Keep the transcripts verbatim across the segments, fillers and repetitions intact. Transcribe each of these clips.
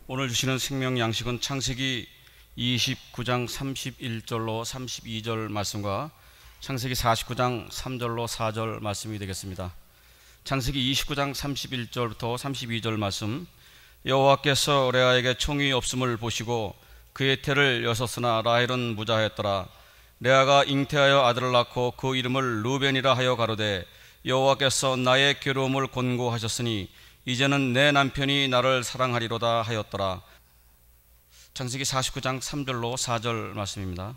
오늘 주시는 생명 양식은 창세기 이십구 장 삼십일 절로 삼십이 절 말씀과 창세기 사십구 장 삼 절로 사 절 말씀이 되겠습니다. 창세기 이십구 장 삼십일 절부터 삼십이 절 말씀. 여호와께서 레아에게 총이 없음을 보시고 그의 태를 여섰으나 라헬은 무자하였더라. 레아가 잉태하여 아들을 낳고 그 이름을 루벤이라 하여 가로되 여호와께서 나의 괴로움을 권고하셨으니 이제는 내 남편이 나를 사랑하리로다 하였더라. 창세기 사십구 장 삼 절로 사 절 말씀입니다.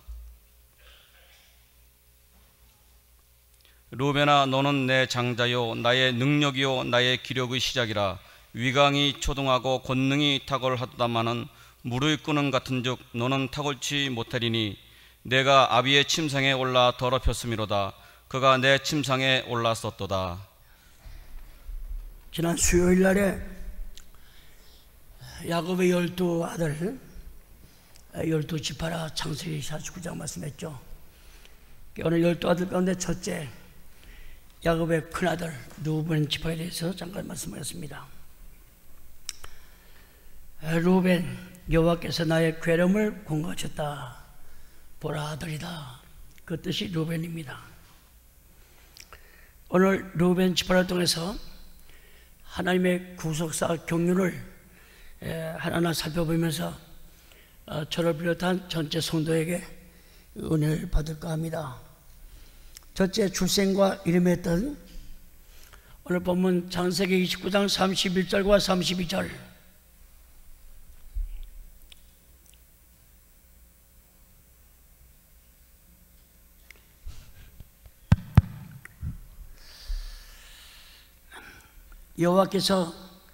루벤아, 너는 내 장자요 나의 능력이요 나의 기력의 시작이라. 위강이 초등하고 권능이 탁월하도다마는 무르익 끄는 같은즉 너는 탁월치 못하리니 내가 아비의 침상에 올라 더럽혔음이로다. 그가 내 침상에 올랐었도다. 지난 수요일 날에 야곱의 열두 아들, 열두 지파라 창세기 사십구 장 말씀했죠. 오늘 열두 아들 가운데 첫째 야곱의 큰아들 루벤 지파에 대해서 잠깐 말씀하였습니다. 루벤, 여호와께서 나의 괴로움을 공고하셨다. 보라 아들이다. 그 뜻이 루벤입니다. 오늘 루벤 지파를 통해서 하나님의 구속사 경륜을 하나하나 살펴보면서 저를 비롯한 전체 성도에게 은혜를 받을까 합니다. 첫째, 출생과 이름했던 오늘 본문 창세기 이십구 장 삼십일 절과 삼십이 절. 여호와께서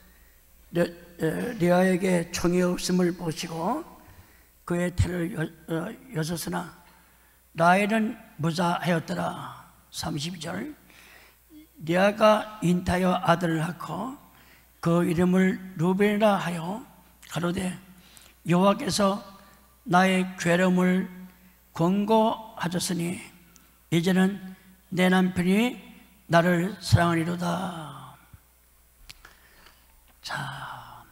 레아에게 총이 없음을 보시고 그의 태를 여섰으나 라헬은 무자하였더라. 삼십이 절. 레아가 잉태하여 아들을 낳고 그 이름을 루벤이라 하여 가로되 여호와께서 나의 괴로움을 권고하셨으니 이제는 내 남편이 나를 사랑하리로다. 자,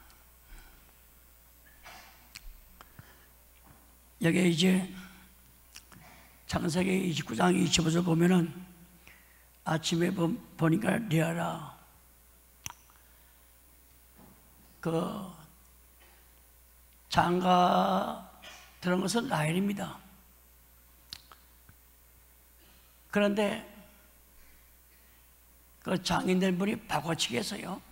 여기 이제 창세기 이십구 장 이십오 절 보면은 아침에 보니까 레아라 그 장가 들은 것은 라헬입니다. 그런데 그 장인들 분이 바꿔치기 했어요.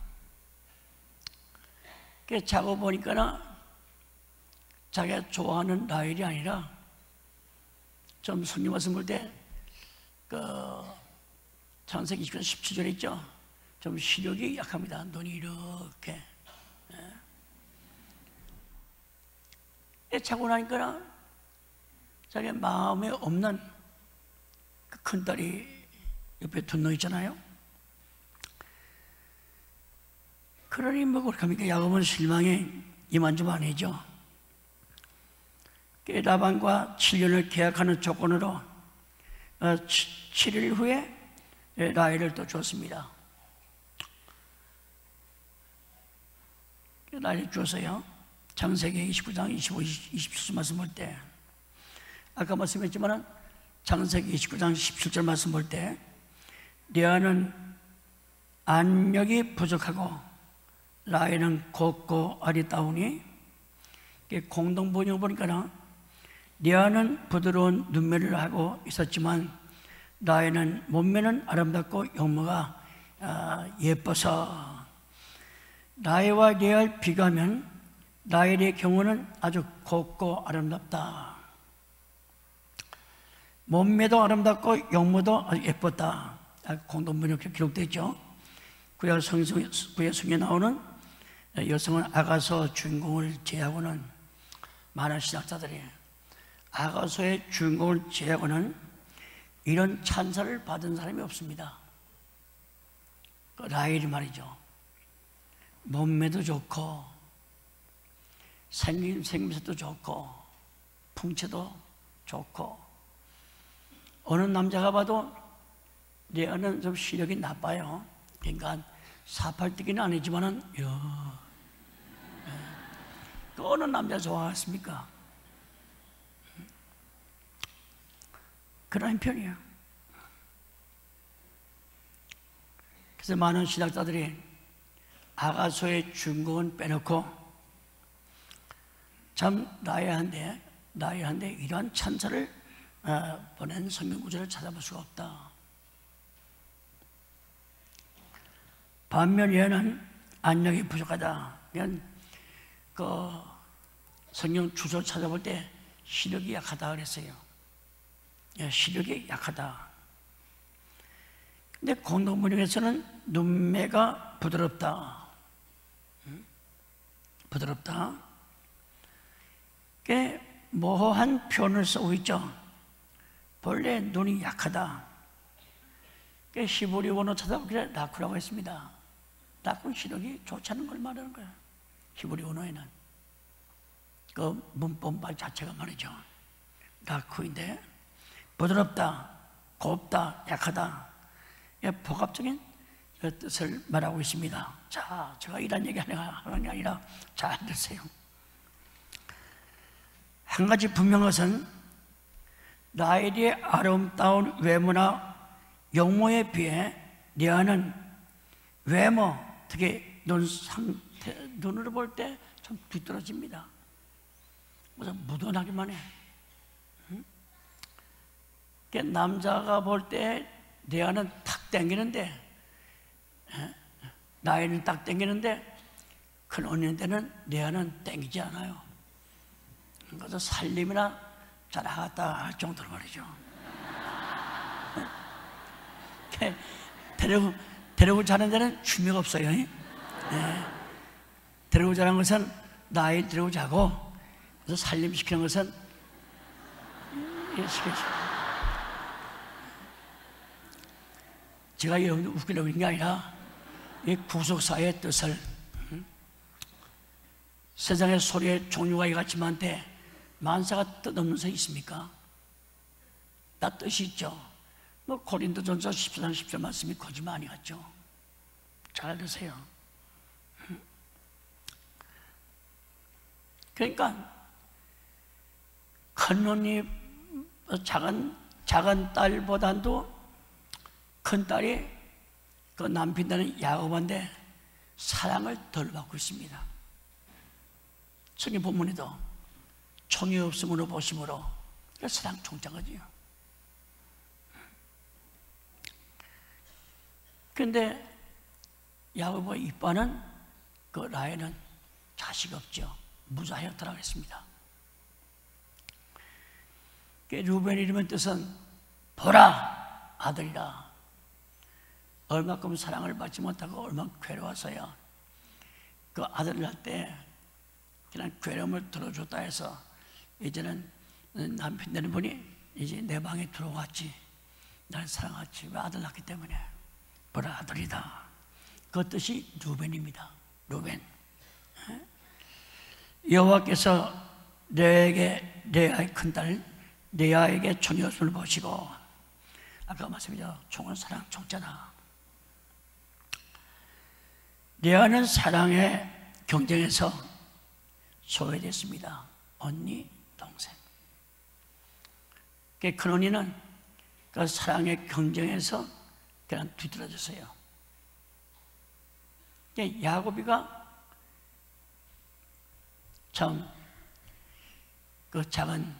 그 자고 보니까는 자기가 좋아하는 라헬이 아니라 좀 성경 말씀 볼 때 그 창세기 이십구 장 십칠 절 있죠. 좀 시력이 약합니다. 눈이 이렇게. 예. 자고 나니까는 자기 마음에 없는 그 큰딸이 옆에 둔 놈 있잖아요. 그러니 뭐 그렇게 합니까? 야곱은 실망에 이만저만 아니죠. 라반과 칠 년을 계약하는 조건으로 칠 일 후에 라헬을 또 줬습니다. 라헬을 줬어요. 창세기 이십구 장 이십오, 이십칠 절 말씀 볼 때 아까 말씀했지만 창세기 이십구 장 십칠 절 말씀 볼 때 레아는 안력이 부족하고 라헬은 곱고 아리따우니 공동 번역 보니까 레아는 부드러운 눈매를 하고 있었지만 라헬은 몸매는 아름답고 용모가 예뻐서 라헬과 레아를 비교하면 라헬의 경우는 아주 곱고 아름답다. 몸매도 아름답고 용모도 아주 예뻤다. 공동 번역에 기록되어 있죠. 구약 성경, 구약 성경에 나오는 여성은 아가서 주인공을 제하고는 많은 신학자들이 아가서의 주인공을 제하고는 이런 찬사를 받은 사람이 없습니다. 그 라헬이 말이죠. 몸매도 좋고 생김, 생김새도 좋고 풍채도 좋고 어느 남자가 봐도 레아는 좀 시력이 나빠요. 그러니까 사팔뜨기는 아니지만은 야, 그 어느 남자 좋아하겠습니까? 그런 편이에요. 그래서 많은 신학자들이 아가서의 주인공은 빼놓고 참 나야한데 나야한데 이러한 찬사를 어, 보낸 성경 구절을 찾아볼 수가 없다. 반면 얘는 안력이 부족하다. 그냥 그 성경 주소 찾아볼 때 시력이 약하다 그랬어요. 예, 시력이 약하다. 근데 공동번역에서는 눈매가 부드럽다. 응? 부드럽다. 꽤 모호한 표현을 쓰고 있죠. 본래 눈이 약하다. 꽤 히브리 원어 찾아보기를 라쿠라고 했습니다. 라쿠는 시력이 좋지 않은 걸 말하는 거예요. 히브리 원어에는 그 문법말 자체가 말이죠. 라쿠인데 부드럽다, 곱다, 약하다. 복합적인 뜻을 말하고 있습니다. 자, 제가 이런 얘기 하는 게 아니라 잘 들으세요. 한 가지 분명한 것은 라헬의 아름다운 외모나 용모에 비해 레아는 외모, 특히 눈 상태, 눈으로 볼 때 좀 뒤떨어집니다. 무슨 무던하기만 해. 응? 남자가 볼 때 레아는 탁 땡기는데, 라헬은 딱 땡기는데, 큰 언니한테는 레아는 땡기지 않아요. 그래서 살림이나 잘하겠다 할 정도로 말이죠. 데리고, 데리고 자는 데는 취미가 없어요. 네. 데리고 자는 것은 라헬 데리고 자고, 그래서 살림시키는 것은 시켜줘. 제가 여러분들 웃기려고 하는 게 아니라 이 구속사의 뜻을, 음? 세상의 소리의 종류가 이같지만한데 만사가 뜻없는 새 있습니까? 다 뜻이 있죠. 뭐 고린도전서 십사 장 십 절 말씀이 거짓말 아니겠죠? 잘 드세요. 음? 그러니까 큰 언니, 작은 작은 딸보다도 큰 딸이 그 남편다는 야곱한테 사랑을 덜 받고 있습니다. 성경 본문에도 총이 없음으로 보심으로 사랑 총장하지요. 그런데 야곱의 이빠는 그 라헬은 자식 없죠. 무자였더라고 했습니다. 루벤 이름의 뜻은 보라 아들이라. 얼마큼 사랑을 받지 못하고 얼마나 괴로워서요. 그 아들을 낳을 때 그냥 괴로움을 들어줬다 해서 이제는 남편 되는 분이 이제 내 방에 들어왔지, 날 사랑하지. 왜? 아들 낳기 때문에. 보라 아들이다. 그 뜻이 루벤입니다. 루벤. 여호와께서 레아에게, 레아의 큰딸 레아에게 총이 없음을 보시고, 아까 말씀드렸죠. 총은 사랑 총자다. 레아는 사랑의 경쟁에서 소외됐습니다. 언니, 동생. 큰 언니는 그 사랑의 경쟁에서 그냥 뒤떨어졌어요. 야곱이가 참 그 작은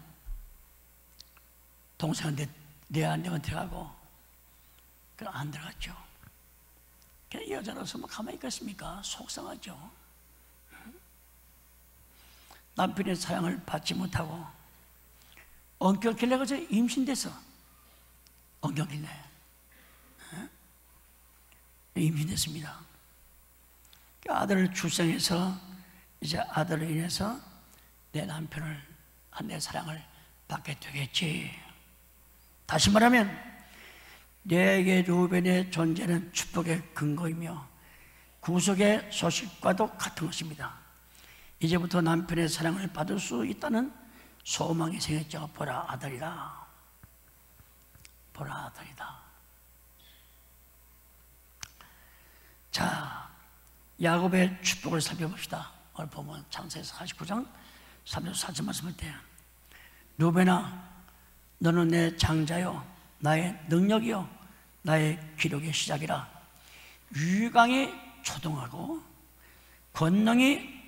동생한테 레아한테만 들어가고 그럼 안 들어갔죠. 여자로서 뭐 가만히 있겠습니까? 속상하죠. 남편의 사랑을 받지 못하고 엉켰길래 그저 임신돼서 엉켰길래 임신됐습니다. 아들을 출생해서 이제 아들로 인해서 내 남편을, 내 사랑을 받게 되겠지. 다시 말하면 내게 루벤의 존재는 축복의 근거이며 구속의 소식과도 같은 것입니다. 이제부터 남편의 사랑을 받을 수 있다는 소망이 생겼죠. 보라 아들이다. 보라 아들이다. 자, 야곱의 축복을 살펴봅시다. 오늘 보면 창세기 사십구 장 삼 절 사 절 말씀할 때 루벤아 너는 내 장자요 나의 능력이요 나의 기록의 시작이라. 유강이 초동하고 권능이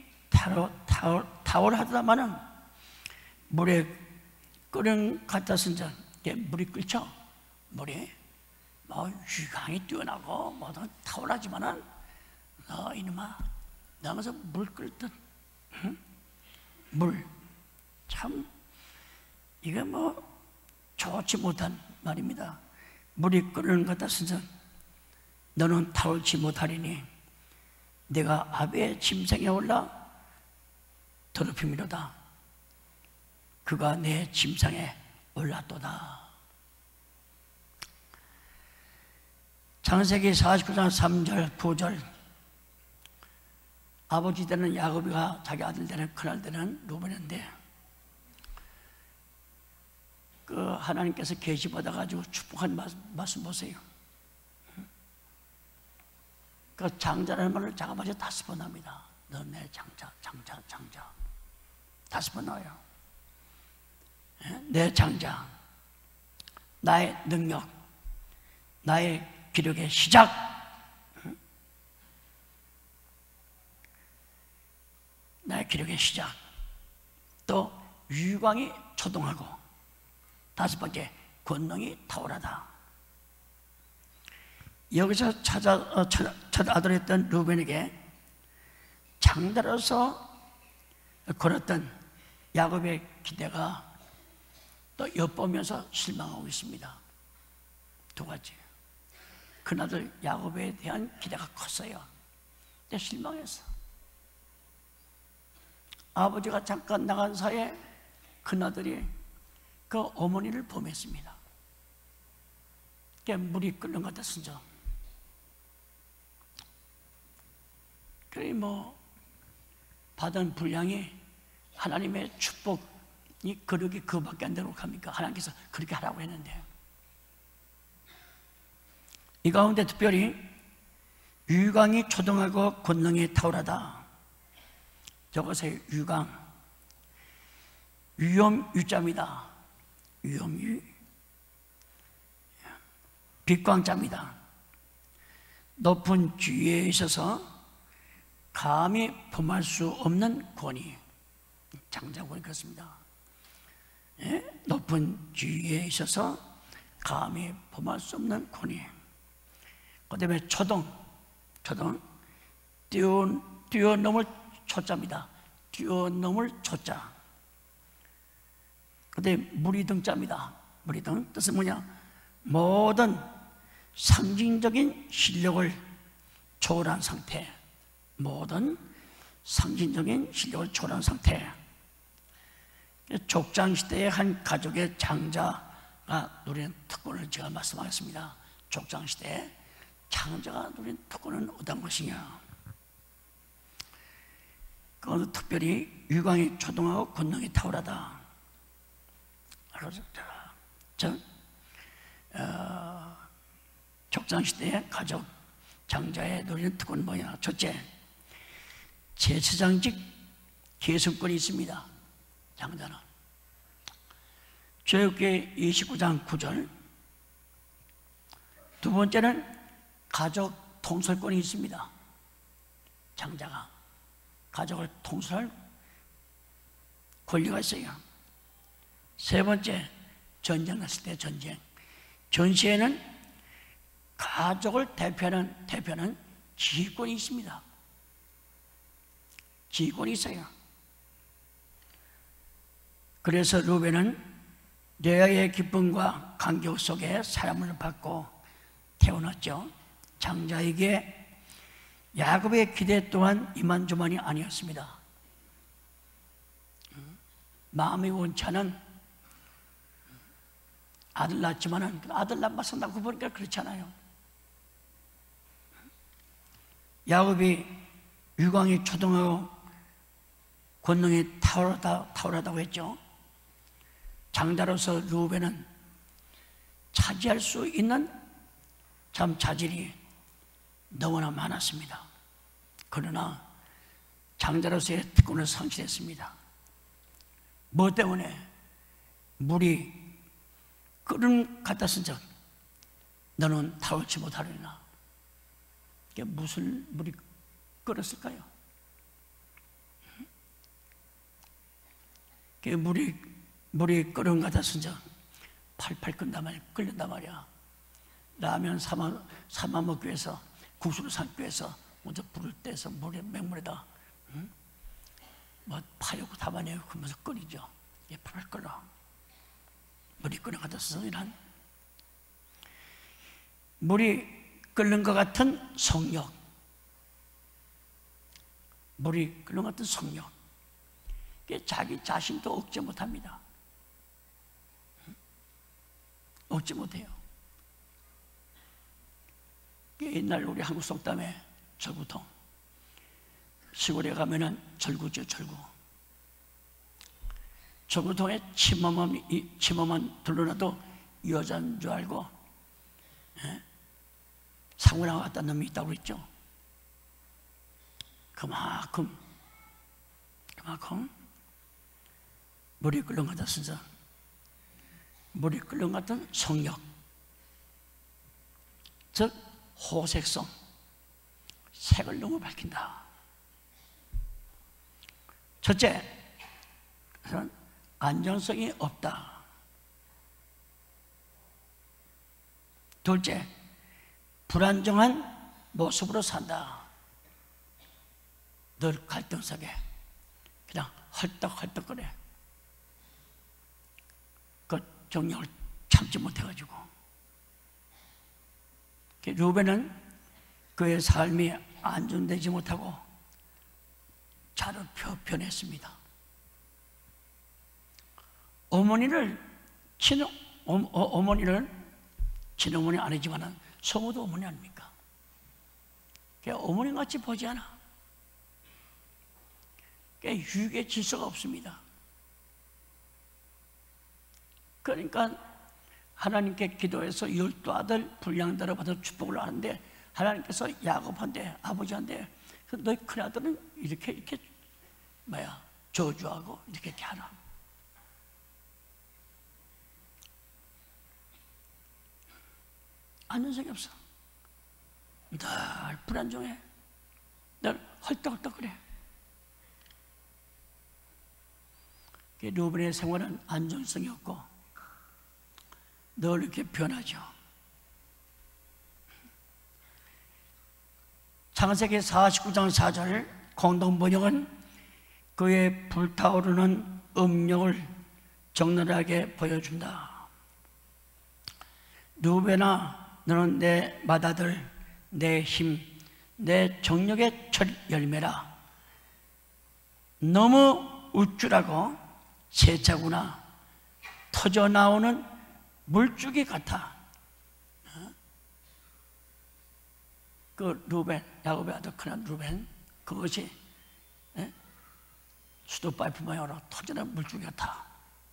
탁월하다마는 물에 끓는 같았은즉 물이 끓죠. 물이 뭐 유강이 뛰어나고 뭐든 탁월하지만은 너 이놈아 나가서 물 끓듯 응? 물 참 이게 뭐 좋지 못한 말입니다. 물이 끓는 것 같았은즉 너는 타올지 못하리니 내가 아비의 짐승에 올라 더럽힘이로다. 그가 내 짐승에 올랐도다. 창세기 사십구 장 삼 절 구 절 아버지 되는 야곱이가 자기 아들 되는 큰아들 되는 루벤인데 그 하나님께서 계시 받아가지고 축복한 말씀 보세요. 그 장자라는 말을 자가마치 다섯 번 합니다. 너 내 장자, 장자, 장자 다섯 번 나와요. 내 장자, 나의 능력, 나의 기록의 시작, 나의 기록의 시작, 또 유광이 초동하고 다섯 번째 권능이 탁월하다. 여기서 찾아, 어, 찾아, 찾아 아들했던 루벤에게 장자로서 걸었던 야곱의 기대가 또 엿보면서 실망하고 있습니다. 두 가지. 그나들 야곱에 대한 기대가 컸어요. 근데 실망했어. 아버지가 잠깐 나간 사이에 그나들이 그 어머니를 범했습니다. 물이 끓는 것 같았으죠. 그래 뭐 받은 분량이 하나님의 축복이 그릇이 그밖에 안 되도록 합니까? 하나님께서 그렇게 하라고 했는데 이 가운데 특별히 유광이 초동하고 권능이 탁월하다. 저것의 유광 위엄 유자입니다. 위엄유 빛광자입니다. 높은 지위에 있어서 감히 범할 수 없는 권위, 장자권이 그렇습니다. 예? 높은 지위에 있어서 감히 범할 수 없는 권위. 그 다음에 초동, 초동 뛰어, 뛰어넘을 초자입니다. 뛰어넘을 초자. 그 다음에 무리등자입니다. 무리등 뜻은 뭐냐? 모든 상징적인 실력을 초월한 상태, 모든 상징적인 실력을 초월한 상태. 족장시대의 한 가족의 장자가 누리는 특권을 제가 말씀하겠습니다. 족장시대에 장자가 누리는 특권은 어떤 것이냐? 그것은 특별히 유광이 초동하고 권능이 탁월하다. 저 어, 족장시대의 가족 장자의 누리는 특권은 뭐냐? 첫째, 제사장직 계승권이 있습니다. 장자는 출애굽기 이십구 장 구 절. 두 번째는 가족 통솔권이 있습니다. 장자가 가족을 통솔할 권리가 있어요. 세 번째, 전쟁 났을 때 전쟁. 전시에는 가족을 대표하는, 대표하는 지휘권이 있습니다. 지휘권이 있어요. 그래서 루벤은 레아의 기쁨과 간격 속에 사람을 받고 태어났죠. 장자에게 야곱의 기대 또한 이만저만이 아니었습니다. 마음이 원차는 아들 낳았지만은 아들 낳아서 낳고 보니까 그렇잖아요. 야곱이 유광이 초동하고 권능이 탁월하다, 탁월하다고 했죠. 장자로서 루벤은 차지할 수 있는 참 자질이 너무나 많았습니다. 그러나 장자로서의 특권을 상실했습니다. 뭐 때문에? 물이 끓음 같았은즉 너는 타올지 못하리라. 이게 무슨 물이 끓었을까요? 이게 물이 물이 끓음 같았은즉 팔팔 끓는단 말이야. 끓는단 말이야. 라면 삶아, 삶아 먹기 위해서, 국수를 삶기 위해서 먼저 불을 떼서 물에, 맹물에다 응? 뭐 파여고 담아내고 그러면서 끓이죠. 이게 팔팔 끓어. 물이 끓는 것 같아서 이란 물이 끓는 것 같은 성욕, 물이 끓는 것 같은 성욕, 이게 자기 자신도 억제 못합니다. 억제 못해요. 옛날 우리 한국 속담에 절구통, 시골에 가면은 절구죠, 절구. 절구통에 침어만, 침어만 둘러놔도 여자인 줄 알고 예? 사고나 왔다는 놈이 있다고 그랬죠. 그만큼 그만큼 물이 끓는 것 같은 물이 끓는 것 같은 성욕, 즉 호색성, 색을 너무 밝힌다. 첫째, 안정성이 없다. 둘째, 불안정한 모습으로 산다. 늘 갈등 속에 그냥 헐떡헐떡거려. 그 정력을 참지 못해가지고. 루벤은 그의 삶이 안정되지 못하고 자를 변했습니다. 어머니를 친 어, 어, 어머니를 친어머니 아니지만은 성우도 어머니 아닙니까? 어머니 같이 보지 않아. 유익의 질서가 없습니다. 그러니까 하나님께 기도해서 열두 아들 분량대로 받아 축복을 하는데 하나님께서 야곱한테, 아버지한테 너희 큰아들은 이렇게 이렇게 뭐야 저주하고 이렇게 이렇게 하라. 안정성이 없어. 늘 불안정해. 늘 헐떡헐떡 그래. 루벤의 생활은 안정성이 없고 늘 이렇게 변하죠. 창세기 사십구 장 사 절 공동번역은 그의 불타오르는 음력을 적나라하게 보여준다. 루벤아, 너는 내 맏아들, 내 힘, 내 정력의 첫 열매라. 너무 우쭐하고 세차구나. 터져나오는 물줄기 같아. 그 루벤, 야곱의 아들 큰아들 루벤, 그것이 예? 수도 파이프 모양으로 터져나오는 물줄기 같아.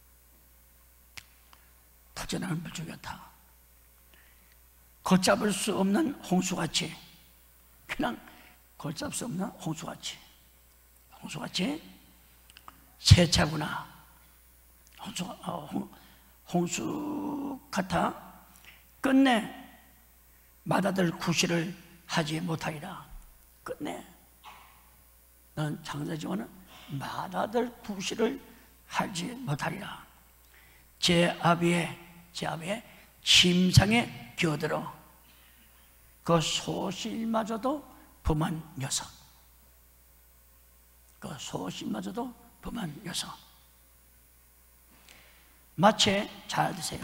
터져나오는 물줄기 같아. 걷잡을 수 없는 홍수같이, 그냥 걷잡을 수 없는 홍수같이, 홍수같이 세차구나. 홍수, 어, 홍, 홍수 같아. 끝내 맏아들 구실을 하지 못하리라. 끝내 넌 장자지만은 맏아들 구실을 하지 못하리라. 제 아비의 제 아비의 침상에 기어들어 그 소실마저도 범한 녀석, 그 소실마저도 범한 녀석. 마치 잘 드세요.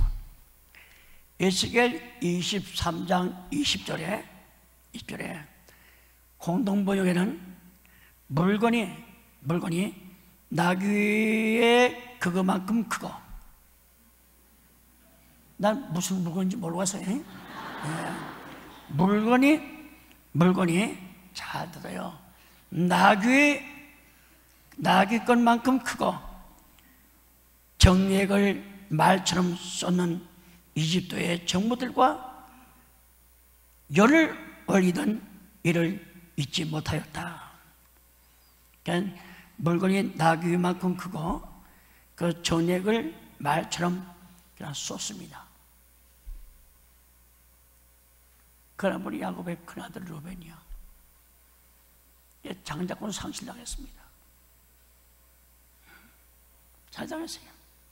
에스겔 이십삼 장 이십 절에 이십 절에 공동번역에는 물건이 물건이 나귀의 그거만큼 크고, 난 무슨 물건인지 모르겠어요. 예. 물건이 물건이 잘 들어요. 나귀 나귀 것만큼 크고 정액을 말처럼 쏟는 이집트의 정부들과 열을 올리던 이를 잊지 못하였다. 그러니까 물건이 나귀만큼 크고 그 전액을 말처럼 그냥 쏟습니다. 그러나 보니 야곱의 큰아들 루벤이요, 장자권 상실당했습니다. 잘 당했어요.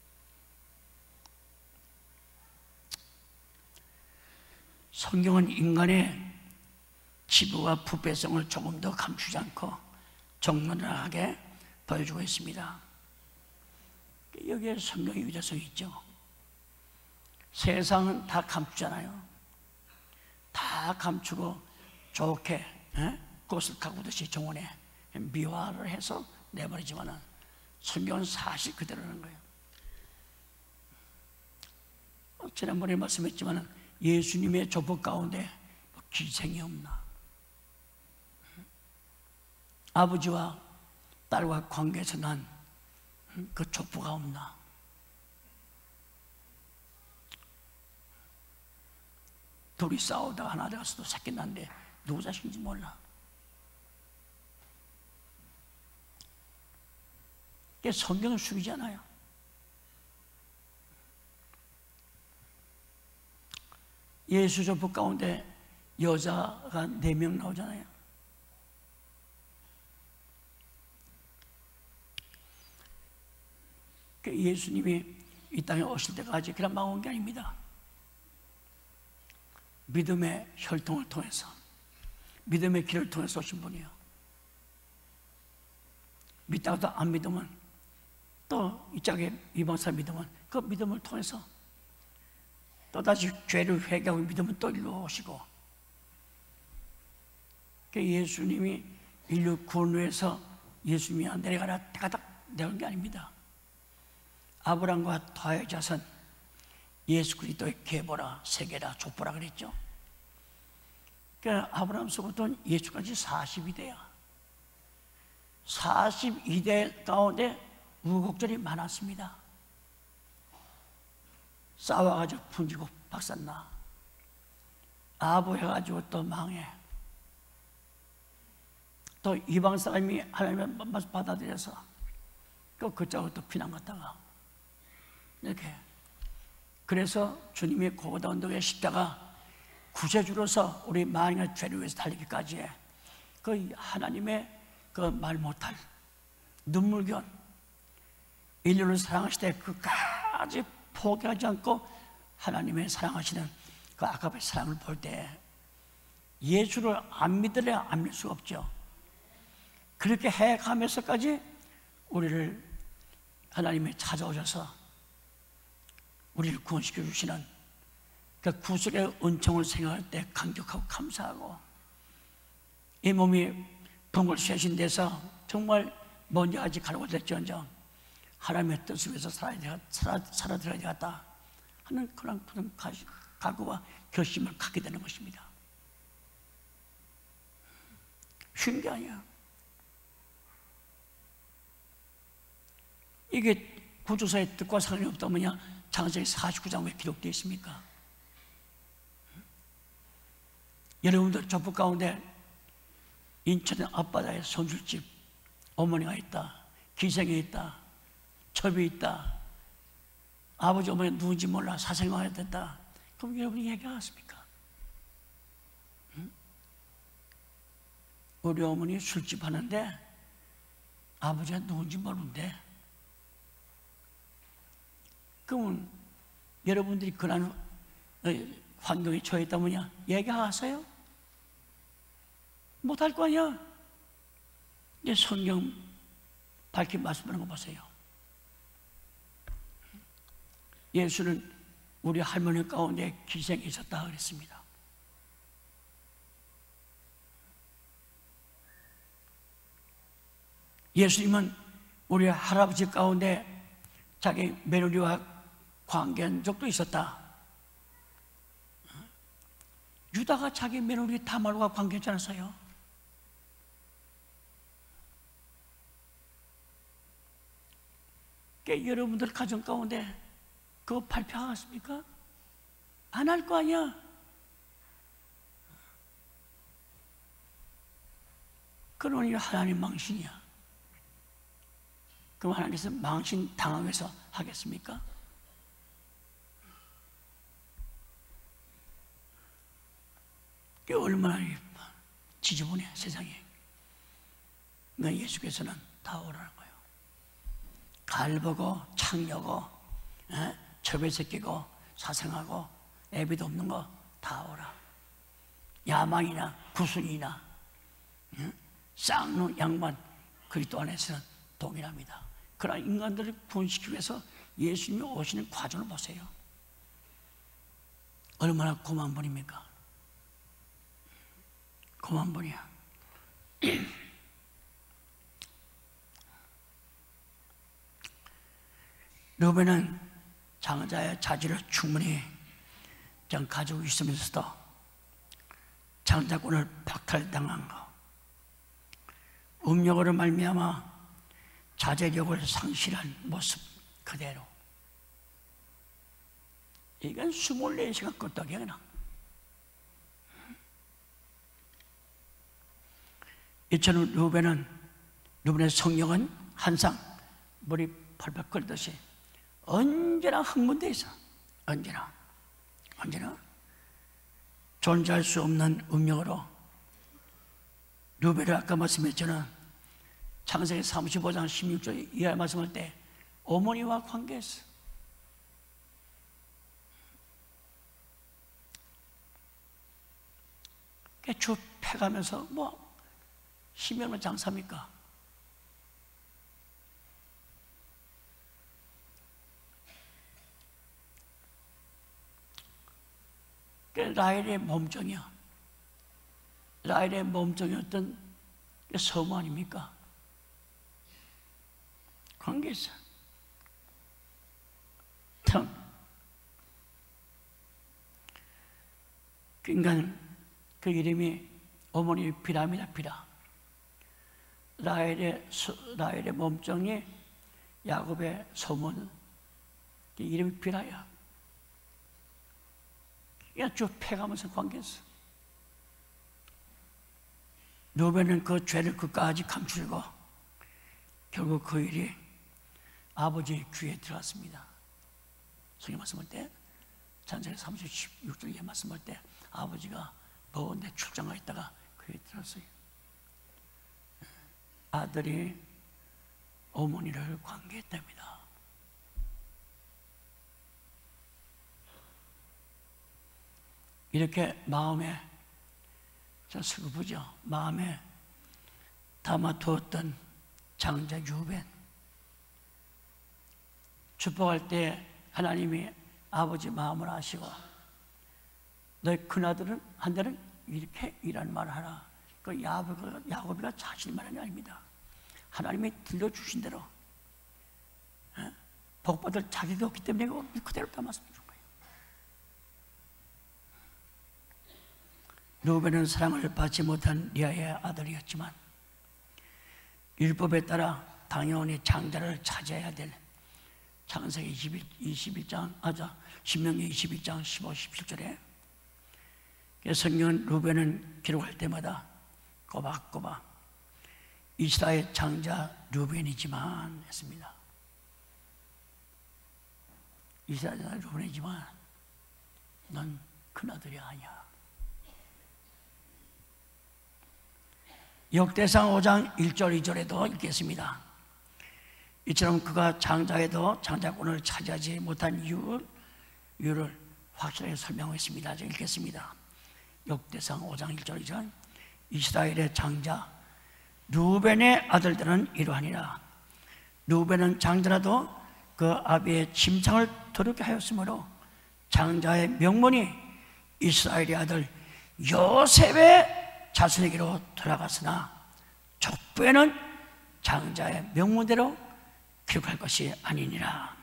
성경은 인간의 지부와 부패성을 조금 더 감추지 않고 정면하게 보여주고 있습니다. 여기에 성경의 유대성이 있죠. 세상은 다 감추잖아요. 다 감추고 좋게 에? 꽃을 가꾸듯이 정원에 미화를 해서 내버리지만은 성경은 사실 그대로라는 거예요. 지난번에 말씀했지만은 예수님의 조폭 가운데 기생이 없나? 아버지와 딸과 관계에서 난 그 족보가 없나? 둘이 싸우다가 하나 되어서도 새끼 난데 누구 자식인지 몰라. 이게 성경을 숙이잖아요. 예수 조폭 가운데 여자가 네 명 나오잖아요. 예수님이 이 땅에 오실 때까지 그냥 막 온 게 아닙니다. 믿음의 혈통을 통해서, 믿음의 길을 통해서 오신 분이에요. 믿다가도 안 믿으면, 또 이쪽에 이방사 믿으면 그 믿음을 통해서 또다시 죄를 회개하고 믿으면 또 일로 오시고, 예수님이 인류 구원을 위해서 예수님이 내려가라 때가 딱 내온 게 아닙니다. 아브라함과 다의 자손 예수 그리스도의 계보라, 세계라, 족보라 그랬죠. 그러니까 아브라함 속부터 예수까지 사십이 대야. 사십이 대 가운데 우곡절이 많았습니다. 싸워가지고 풍지고 박살나, 아부해가지고 또 망해, 또 이방 사람이 하나님의 말씀 받아들여서 그 그쪽으로 또 피난 갔다가 이렇게. 그래서 주님이 고고다 언덕에 십자가 구세주로서 우리 만인의 죄를 위해서 달리기까지 해. 그 하나님의 그 말 못할 눈물견, 인류를 사랑하시되 그까지 포기하지 않고 하나님의 사랑하시는 그 아가페 사랑을 볼 때 예수를 안 믿으려 안 믿을 수가 없죠. 그렇게 해가면서까지 우리를 하나님이 찾아오셔서 우리를 구원시켜 주시는 그 구속의 은총을 생각할 때 감격하고 감사하고, 이 몸이 벙글 쇄신 돼서 정말 먼지 아직 가려고 될지언정 하나님의 뜻을 위해서 살아야, 살아, 살아들어야 되겠다 하는 그런, 그런 각오와 결심을 갖게 되는 것입니다. 쉬운 게 아니야. 이게 구조사의 뜻과 상관이 없다면야 창세기 사십구 장 왜 기록되어 있습니까? 여러분들 족보 가운데 인천의 앞바다에 손술집 어머니가 있다, 기생이 있다, 첩이 있다, 아버지 어머니 누군지 몰라 사생활이 됐다. 그럼 여러분이 얘기하겠습니까? 응? 우리 어머니 술집 하는데 아버지가 누군지 모르는데, 그러면 여러분들이 그런 환경에 처해 있다면야 얘기하세요? 못할 거 아니야? 이제 성경 밝히 말씀하는 거 보세요. 예수는 우리 할머니 가운데 기생이 있었다 그랬습니다. 예수님은 우리 할아버지 가운데 자기 며느리와 관계한 적도 있었다. 유다가 자기 며느리 다말과 관계하지 않았어요? 그러니까 여러분들 가정 가운데 그거 발표하겠습니까? 안 할 거 아니야? 그러니 하나님 망신이야. 그럼 하나님께서 망신 당하기 위해서 하겠습니까? 얼마나 지저분해 세상에. 그러니까 예수께서는 다 오라는 거예요. 갈보고 창녀고 처배새끼고 사생하고 애비도 없는 거 다 오라. 야망이나 구순이나 쌍눈 양반 그리스도 안에서는 동일합니다. 그러나 인간들을 구원시키기 위해서 예수님이 오시는 과정을 보세요. 얼마나 고마운 분입니까? 고마운 분이야. 르벤은 장자의 자질을 충분히 좀 가지고 있으면서도 장자권을 박탈당한 것, 음력으로 말미암아 자제력을 상실한 모습 그대로. 이건 스물네 시간 끄떡이야 그냥. 이처럼 르벤은 르벤의 성령은 항상 머리 펄펄 끓듯이 언제나 흥분되어 있어. 언제나 언제나 존재할 수 없는 운명으로 르벤을 아까 말씀했잖아. 창세기 삼십오 장 십육 절 이하 말씀할 때 어머니와 관계했어. 주 패가면서 뭐 십명은 장사입니까? 라헬의 몸종이야. 라헬의 몸종이었던 서무 아닙니까? 관계 있어. 그러니까 그 이름이 어머니 비라입니다. 비라. 라헬의, 라헬의 몸종이 야곱의 소문, 이름이 비라야. 그냥 쭉 패가면서 관계했어. 르벤은 그 죄를 끝까지 감추고 결국 그 일이 아버지의 귀에 들어갔습니다. 성경 말씀할 때, 창세기 삼십육 절에 말씀할 때 아버지가 먼데 출장가 있다가 귀에 들었어요. 아들이 어머니를 관계했답니다. 이렇게 마음에, 좀 슬프죠? 마음에 담아두었던 장자 르벤, 축복할 때 하나님이 아버지 마음을 아시고 너희 큰아들은 한테는 이렇게 이란 말을 하라. 그 야곱이가, 야곱이가 자신이 말한 게 아닙니다. 하나님이 들려주신 대로 복받을 자격이 없기 때문에 그대로 다 말씀해 준 거예요. 르벤은 사랑을 받지 못한 리아의 아들이었지만 율법에 따라 당연히 장자를 차지해야 될 창세기 이십일 장, 아자 신명기 이십일 장 십오, 십칠 절에 성경은 르벤은 기록할 때마다 꼬박꼬박 이스라엘 장자 르벤이지만 했습니다. 이스라엘 장자 르벤이지만 넌 큰아들이 아니야. 역대상 오 장 일 절 이 절에도 읽겠습니다. 이처럼 그가 장자에도 장자권을 차지하지 못한 이유를, 이유를 확실하게 설명했습니다. 제가 읽겠습니다. 역대상 오 장 일 절 이 절 이스라엘의 장자 르벤의 아들들은 이러하니라. 르벤은 장자라도 그 아비의 침상을 더럽게 하였으므로 장자의 명문이 이스라엘의 아들 요셉의 자손에게로 돌아갔으나 족보에는 장자의 명문대로 기록할 것이 아니니라.